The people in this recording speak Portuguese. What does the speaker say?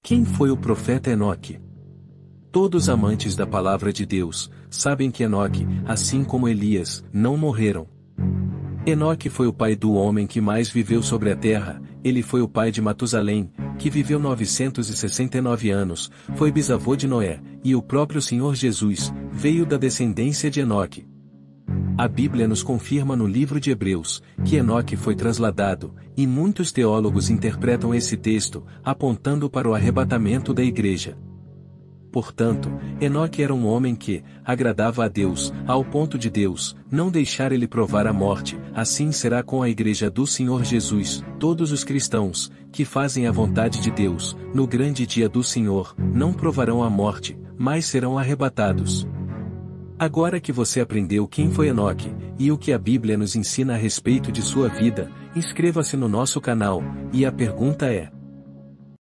Quem foi o profeta Enoque? Todos amantes da palavra de Deus sabem que Enoque, assim como Elias, não morreram. Enoque foi o pai do homem que mais viveu sobre a terra. Ele foi o pai de Matusalém, que viveu 969 anos, foi bisavô de Noé, e o próprio Senhor Jesus veio da descendência de Enoque. A Bíblia nos confirma no livro de Hebreus que Enoque foi trasladado, e muitos teólogos interpretam esse texto, apontando para o arrebatamento da igreja. Portanto, Enoque era um homem que agradava a Deus, ao ponto de Deus não deixar ele provar a morte. Assim será com a igreja do Senhor Jesus. Todos os cristãos que fazem a vontade de Deus, no grande dia do Senhor, não provarão a morte, mas serão arrebatados. Agora que você aprendeu quem foi Enoque, e o que a Bíblia nos ensina a respeito de sua vida, inscreva-se no nosso canal, e a pergunta é: